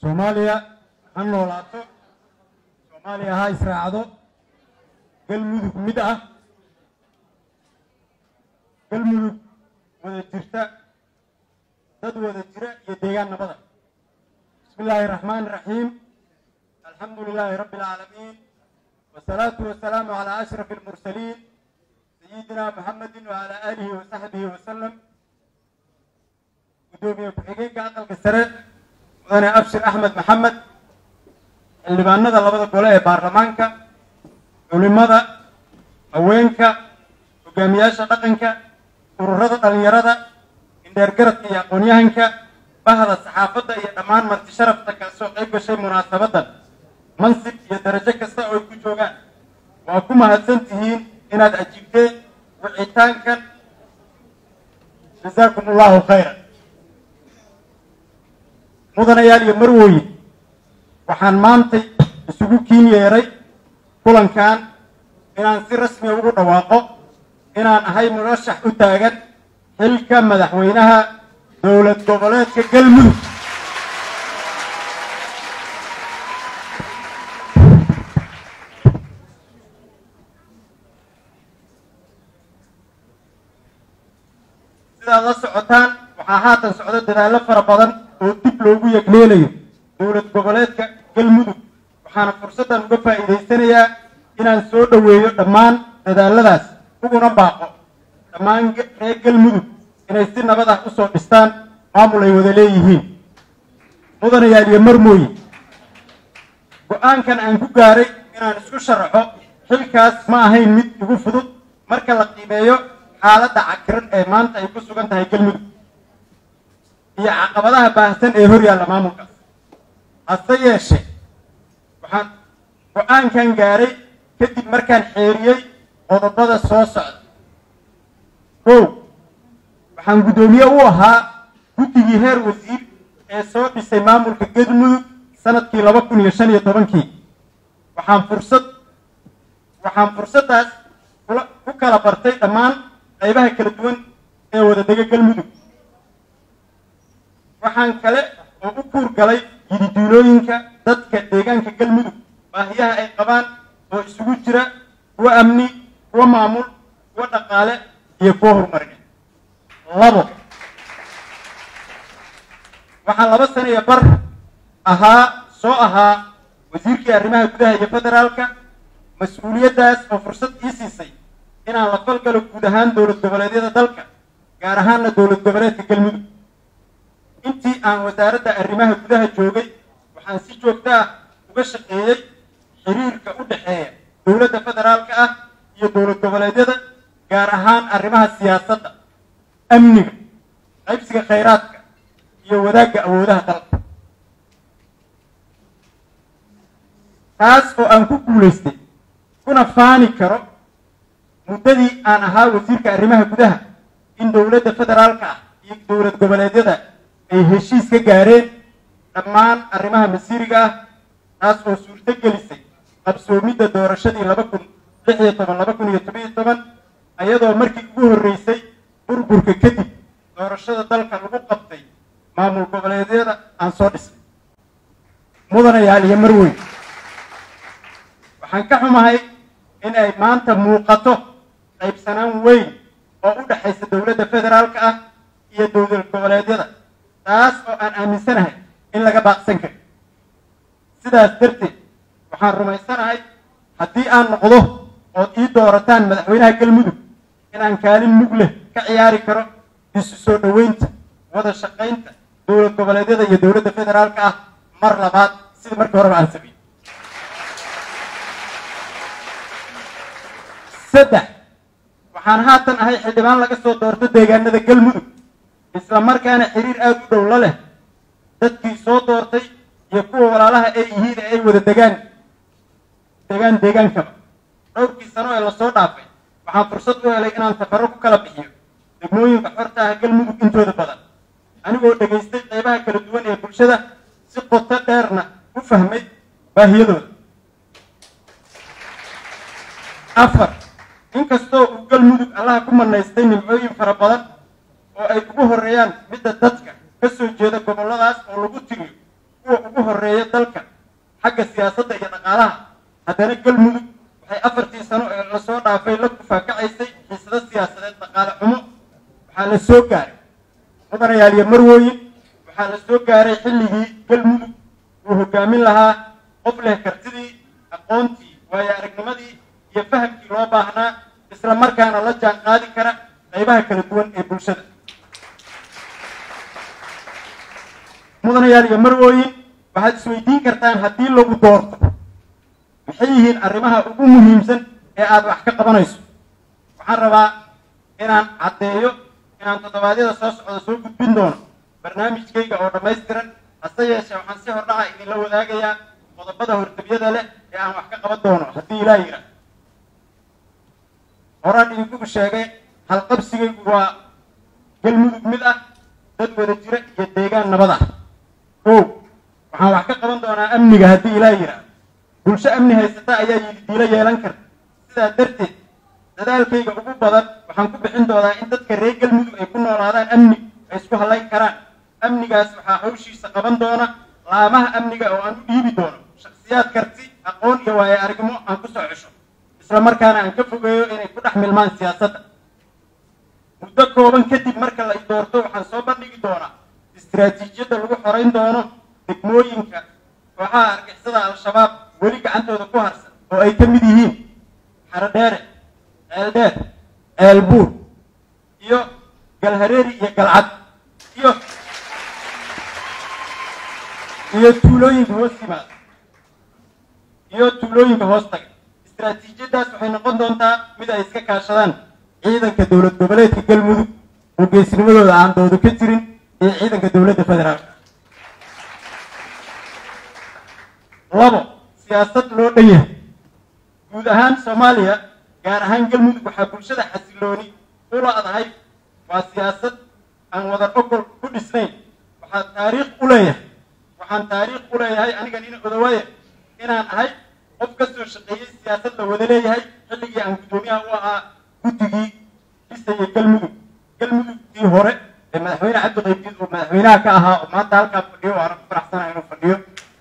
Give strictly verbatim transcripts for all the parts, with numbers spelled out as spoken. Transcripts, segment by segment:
Soomaaliya ha noolaato, Soomaaliya ha israacdo, galmudug mid ah, galmudug wada jirta, dad wada jira iyo deegaan nabada. Bismillaahi raxmaani raxiim, alxamdulilaahi rabbil caalamiin, wasalaatu wasalaamu calaa ashrafi almursaliin sayidina muxamedin wacalaa aalihi wasaxbihi wasalam. gudoomiye ku-xigeenka aqalka sare mudane abshir axmed maxamed, xildhibaanada labada gole ee baarlamaanka, culimada, haweenka, hogaamiyaasha dhaqanka, ururada dhalinyarada, indheergaradka iyo aqoon-yahanka, bahda saxaafadda iyo dhammaan marti sharafta kasoo qayb gashay munaasabadan, mansib iyo darajo kasta oo ay ku joogaan, waa ku mahadsan tihiin inaad ajiibteen wicitaankan. jazaakum allahu khayran. mudanayaal iyo marwooyin, waxaan maantay isugu kiin yeeray kulankan inaan si rasmi ugu dhawaaqo inaan ahay murashax u taagan xilka madaxweynaha dowlad goboleedka galmudug. sidaad la socotaan, waxaa haatan socda dadaallo fara badan oo dib loogu yegleelayo dowlad goboleedka galmudug. waxaana fursaddan uga faa'iidaysanayaa inaan soo dhoweeyo dhammaan dadaaladaas, uguna baaqo dhammaan reer galmudug inay si nabad ah usoo dhistaan maamul ay wada leeyihiin. mudanayaal iyo marmooyin, go-aankan aan ku gaaray inaan isku sharaxo xilkaas ma ahayn mid igu fudud marka la qiimeeyo xaaladda cakiran ee maanta ay ku sugan tahay galmudug iyo caqabadaha baahsan ee hor yaalla maamulkaas. hase yeeshee waxaan go-aankan gaaray kadib markaan xeeriyey qodobada soo socda. kow, waxaan guddoomiye u ahaa guddigii heer wasiir ee soo dhisay maamulka galmudug sanadkii laba kun iyo shan iyo tobankii. waxaan fursad waxaan fursaddaas ku kala bartay dhammaan qaybaha kala duwan ee wada dega galmudug. waxaan kale oo u kuur galay yididuulooyinka dadka deegaanka galmudug, baahiyaha ay qabaan oo isugu jira kuwa amni, kuwa maamul, kuwa dhaqaale iyo kuwa horumarineed. labo, waxaan laba sano iyo bar ahaa soo ahaa wasiirkii arrimaha gudaha iyo federaalka. mas-uuliyaddaas oo fursad ii siisay inaan la falgalo guud ahaan dowlad goboleedyada dalka, gaar ahaanna dowlad goboleedka galmudug. intii aan wasaaradda arrimaha gudaha joogay, waxaan si joogto ah uga shaqeeyey xiriirka u dhexeeya dowladda federaalka ah iyo dowlad goboleedyada, gaar ahaan arrimaha siyaasadda, amniga, qaybsiga khayraadka iyo wadaagga awoodaha dalka. taas oo aan ku guulaystay kuna faani karo muddadii aan ahaa wasiirka arrimaha gudaha in dowladda federaalka ah iyo dowlad goboleedyada ay heshiis ka gaareen dhammaan arrimaha masiiriga ah, taas oo suurto gelisay qabsoomidda doorashadii laba kun lix iyo toban laba kun iyo toban iyo toban, ayadoo markii ugu horreysay burburka kadib doorashada dalka lagu qabtay maamul goboleedyada aan soo dhisnay. mudanayaal iyo marweyn, waxaan ka xumahay in ay maanta muuqato qaybsanaan weyn oo u dhexaysa dowladda federaalka ah iyo dowlad goboleedyada, taas oo aan aaminsanahay in laga baaqsan karo. sidaas darteed waxaan rumaysanahay haddii aan noqdo ood ii doorataan madaxweynaha galmudug inaan kaalin mug leh ka ciyaari karo isu soo dhoweynta, wada shaqaynta dowlad goboleedyada iyo dowladda federaalka ah mar labaad sida markii horeba aan sameeyey. saddex, waxaan haatan ahay xildhibaan laga soo doorto deegaanada galmudug, isla markaana xiriir aada u dhow la leh dadkii soo doortay iyo kuwa walaalaha ay yihiin ee ay wada degaan degaan deegaankaba. dhowrkii sano ee lasoo dhaafay waxaan fursad u helay inaan safarro ku kala bixiyo degmooyinka xorta ah galmudug intooda badan, anigoo dhegaystay qaybaha kala duwan ee bulshada, si qoto dheerna u fahmay baahiyadooda. afar, inkastoo uu galmudug allaha ku manaystay nimcooyin fara badan oo ay ugu horeeyaan midda dadka ka soo jeeda gobolladaas oo lagu tiriyo kuwa ugu horeeya haddana galmudug waxay afartii sano ee la soo dhaafay la kufaakacaysay xiisado siyaasadeed dhaqaale xumo waxaa la soo gaaray mudanayaal iyo marwooyin waxaa la soo gaaray xilligii galmudug uu hogaamin lahaa qof leh kartidii aqoontii waayo aragnimadii iyo fahamkii loo baahnaa isla markaana la jaan qaadi kara qaybaha kala duwan ee bulshada mudanayaal iyo marwooyin waxaad isweydiin kartaan haddii lagu doorto maxay yihiin arrimaha ugu muhiimsan ee aad wax ka qabanayso waxaan rabaa inaan caddeeyo inaan toddobaadyada soo socda soo gudbin doono barnaamijkayga oo dhammaystiran hase yeeshee waxaan si hordhaca idinla wadaagayaa qodobada hortabyada leh ee aan wax ka qaban doono haddii ilaa yidhaah horaan idinkugu sheegay halqabsigaygu waa galmudug mid ah dad wada jira iyo deegaan nabad ah kow waxaan wax ka qaban doonaa amniga haddii ilaa yidhaah bulsho amni haysata ayaa yidhi diilo yeelan karta sidaa darteed dadaalkayga ugu badan waxaan ku bixin doonaa in dadka reer galmudug ay ku noolaadaan amni ay isku hallayn karaan amnigaas waxaa hawshiisa qaban doona laamaha amniga oo aan u dhiibi doono shakhsiyaad karti aqoon iyo waayo aragnimo aan ku soo cesho isla markaana aan ka fogeeyo inay ku dhex milmaan siyaasadda muddo kooban kadib marka la i doorto waxaan soo bandhigi doonaa istiraatiijiyadda lagu xorayn doono degmooyinka kooxaha argixisada al-shabaab weli gacantooda ku harsan oo ay ka mid yihiin xaradheere ceeldheer ceelbuur iyo galhareeri iyo galcad iyo iyo tuulooyinka hoos yimaada iyo tuulooyinka hoos taga istiraatiijiyaddaas waxay noqon doontaa mid ay iska kaashadaan ciidanka dowlad goboleedka galmudug oo geesnimadooda aan doodo ka jirin iyo ciidanka dowladda federaalka labo siyaasad loo dhan yahay guud ahaan soomaaliya gaar ahaan galmudug waxaa bulshada xasilooni u la-dahay waa siyaasad aan wadar ogol ku dhisnayn waxaa taariikh u leeyahay waxaan taariikh u leeyahay anigan ina odawaaya inaan ahay qof ka soo shaqeeyey siyaasad la wada leeyahay xilligii aan guddoomiyaha u ahaa guddigii dhisayay galmudug galmudugtii hore ee madaxweyne cabdi qaybdiid oo madaxweynaha ka ahaa oo maanta halkaa fadhiyo waana ku faraxsanahay inuu fadhiyo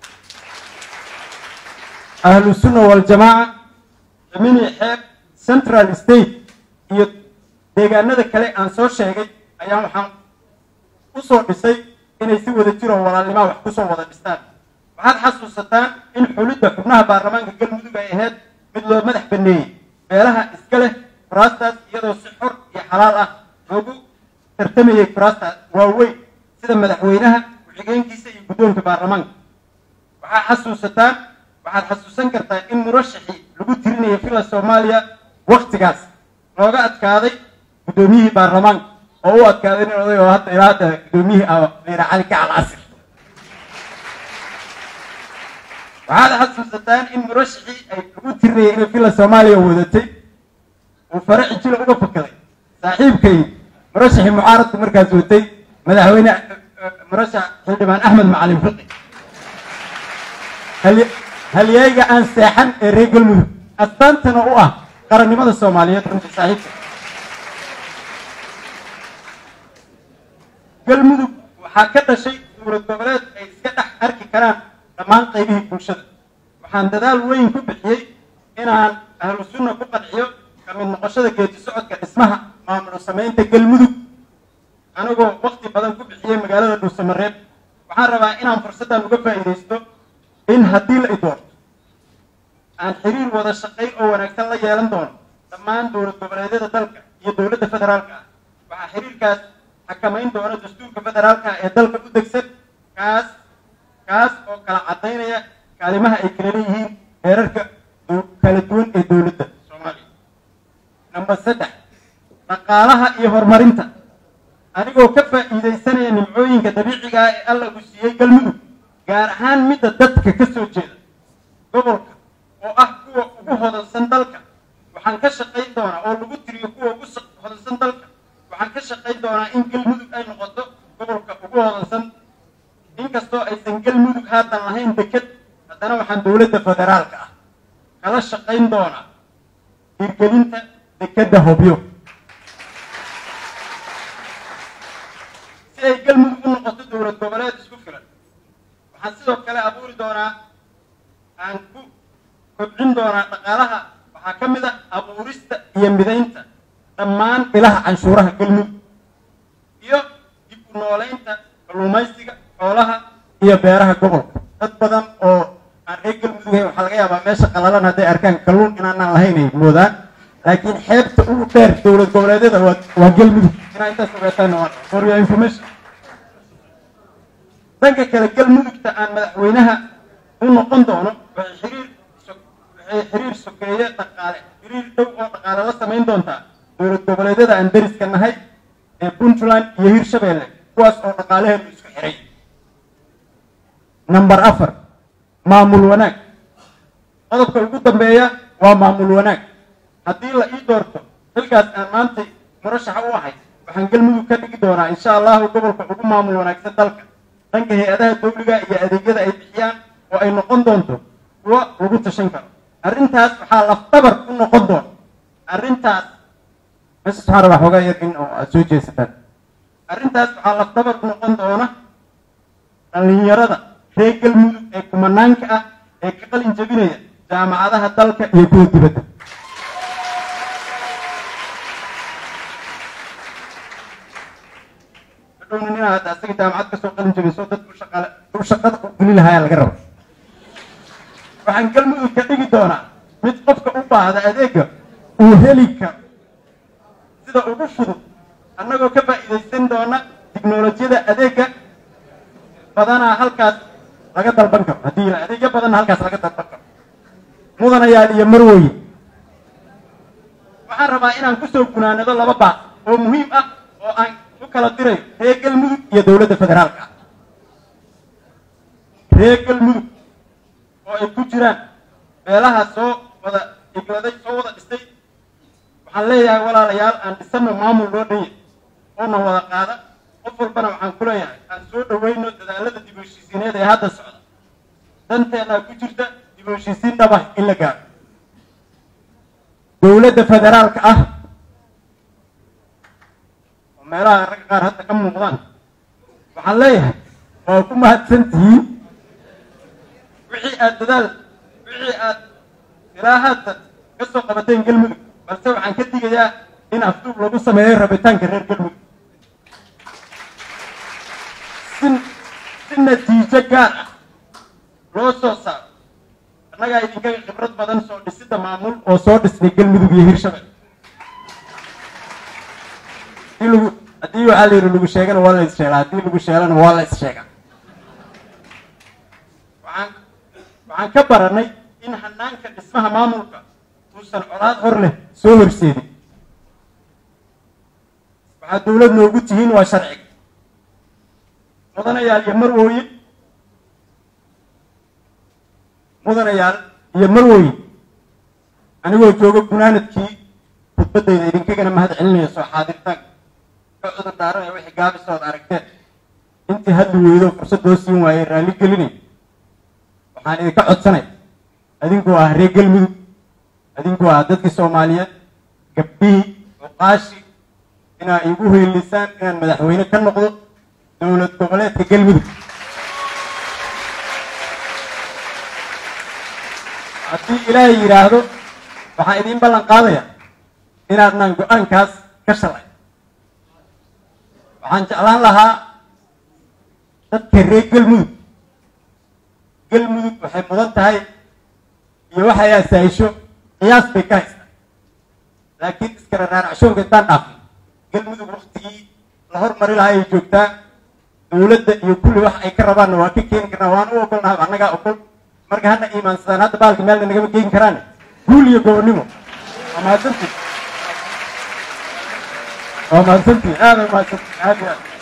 ahlu sunna waljamaaca ximini xeeb central state iyo deegaanada kale aan soo sheegay ayaan waxaan u soo dhisay inay si wada jiroo walaalnimaa wax kusoo wada dhistaan waxaad xasuusataan in xulidda xubnaha baarlamaanka galmudug ay ahayd mid loo madax baneeyey meelaha iska leh kuraastaas iyadoo si xor iyo xalaal ah loogu tartamayay kuraastaas waaweyn sida madaxweynaha ku-xigeenkiisa iyo guddoonka baarlamaanka waxaa xasuusataan waxaad xasuusan kartaa in murashaxii lagu tirinayay fila soomaaliya waktigaas looga adkaaday guddoomiyihii baarlamaanka oo u adkaaday nin oday oo hadda ilaa hadda guddoomiyihii ah layidhaa cali kacal casir waxaad xasuusataan in murashaxii ay lagu tirinayay inay fila soomaaliya wadatay uu fare cijila uga fakaday saaxiibkay murashaxii mucaaradku markaas watay madaxweyne murashax xildhibaan axmed macalin fiqi halyayga aan seexan ee reer galmudug astaantana u ah qarannimada soomaaliyeed runtii saaxiibka galmudug waxaa ka dhashay dowlad goboleed ay iska dhex arki karaan dhammaan qaybihii bulshada waxaan dadaal weyn ku bixiyey inaan ahlu sunna ku qanciyo ka mid noqoshada geedi socodka dhismaha maamul samaynta galmudug anigoo waqti badan ku bixiyey magaalada dhuusamareeb waxaan rabaa inaan fursaddan uga faa'iidaysto in haddii la i doorto aan xiriir wada shaqayn oo wanaagsan la yeelan doono dhammaan dowlad goboleedyada dalka iyo dowladda federaalka ah waxaa xiriirkaas xakamayn doona dastuurka federaalka ee dalka u degsan kaas kaas oo kala caddaynaya kaalimaha ay kala leeyihiin heerarka kala duwan ee dowladda soomaaliya number saddex dhaqaalaha iyo horumarinta anigoo ka faa'iidaysanaya nimcooyinka dabiiciga ah ee alla uu siiyey galmudug gaar ahaan midda dadka ka soo jeeda gobolka oo ah kuwa ugu hodansan dalka waxaan ka shaqayn doonaa oo lagu tiriyo kuwa ugu hodansan dalka waxaan ka shaqayn doonaa in galmudug ay noqoto gobolka ugu hodansan inkastoo aysan galmudug haatan lahayn deked haddana waxaan dowladda federaalka ah kala shaqayn doonaa hirgelinta dekedda hobyo si ay galmudug u noqoto dowlad goboleed isku filan waxaan sidoo kale abuuri doonaa aan ku kobcin doonaa dhaqaalaha waxaa ka mid ah abuurista iyo midaynta dhammaan ilaha canshuuraha galmudug iyo dib u nooleynta kalluumaysiga xoolaha iyo beeraha gobolka dad badan oo aan reer galmudug ahayn waxaa laga yaabaa meesha qalalan hadday arkaan kalluun inaanaan lahayn ay moodaan laakiin xeebta ugu dheer dowlad goboleedyada waa waa galmudug inaa intaas ogaataana waa for your information dhanka kale galmudugta aan madaxweynaha u noqon doono waxay xiriir waxay xiriir sokeeye dhaqaale xiriir dhow oo dhaqaale la samayn doontaa dowlad goboleedyada aan deriska nahay ee puntland iyo hirshabeelle kuwaas oo dhaqaalaheedu isku xiray number afar maamul wanaag qodobka ugu dambeeya waa maamul wanaag haddii la ii doorto xilkaas aan maantay murashaxa u ahay waxaan galmudug ka dhigi doonaa insha allahu gobolka ugu maamul wanaagsan dalka dhanka hay-adaha dowliga iyo adeegyada ay bixiyaan oo ay noqon doonto kuwa lagu tashan karo arrintaas waxaa lafdabar u noqon doona arrintaas meesha subxaan rabaa xoogaa yar in oo aad soo jeesataan arrintaas waxaa lafdabar u noqon doona dhallinyarada reer galmudug ee kumanaanka ah ee ka qalin jabinaya jaamacadaha dalka iyo kuwa dibadda hadhowna nin aad asaga jaamacad kasoo qalin jabiso dadku shaqale u shaqada u geli lahayaa laga rabo waxaan galmudug ka dhigi doonaa mid qofka u baahda adeega uu heli karo sida ugu fudud annagoo ka faa'iidaysan doona tiknolojiyada adeega badanaa halkaas laga dalban karo haddii la adeegyo badanna halkaas laga dalban karo mudanayaal iyo marwooye waxaan rabaa inaan kusoo gunaanado laba baaq oo muhiim ah oo aan u kala dirayo reer galmudug iyo dowladda federaalka ah reer galmudug oo ay ku jiraan beelaha soo wada igladay soo wada dhistay waxaan leeyahay walaalayaal aan dhisano maamul loo dhanya oona wada qaada qof walbana waxaan ku leeyahay aan soo dhaweyno dadaalada dib u heshiisiineed ee hadda socda danteennaa ku jirta dib u heshiisiin dhabah in la gaaro dowladda federaalka ah oo meelaha ragga qaar hadda ka muuqdaan waxaan leeyahay waa ku mahadsan tihiin wixii aad dadaal wixii aad ilaa hadda ka soo qabateen galmudug balse waxaan ka digayaa in afduub lagu sameeyo rabitaanka reer galmudug si si natiijo gaar ah loo soo saaro annagaa idinkaga khibrad badan soo dhisida maamul oo soo dhisnay galmudug iyo hirshabelle hadii lagu haddii waxaa la yidhi lagu sheegana waa la is sheegaa haddii lagu sheelana waa la is sheegaa waxaan waxaan ka baranay in hanaanka dhismaha maamulka uusan colaad hor leh soo horseedin waxaad dowlad noogu tihiin waa sharciga mudanayaal iyo marwooye mudanayaal iyo marwooye anigoo jooga gunaanadkii khudbaddayda idinkagana mahad celinaya soo xaadirtaan ka cudur daaranaya wixii gaabisood aragteen intii hadli weydo fursad loo siin waayey raalli gelinay waxaan idinka codsanay adinkuu ah reer galmudug adinkuu ah dadkii soomaaliyeed gabdhihii cuqaashi inaa igu hoylisaan inaan madaxweyne ka noqdo dowlad goboleedka galmudug haddii ilaahay yidhaahdo waxaan idiin ballan qaadaya inaadnaan go-aankaas ka shalay waxaan jeclaan lahaa dadka reer galmudug galmudug waxay mudan tahay iyo waxay asaayisho qiyaas bay ka haystaa laakiin iskala raaracshoonka intaan dhaafay galmudug waktigii la hormari lahaa ay joogtaa dowladda iyo kulli wax ay ka rabaanna waa ka keeni karnaa waan u ogolnahay annagaa ogol marka hadna iimaansadaan hadda baalka meelna nagama geyn karaan guul iyo gobonnimo waa mahadsantiin waa mahadsantiin aada mahadsantiin aad iyo aad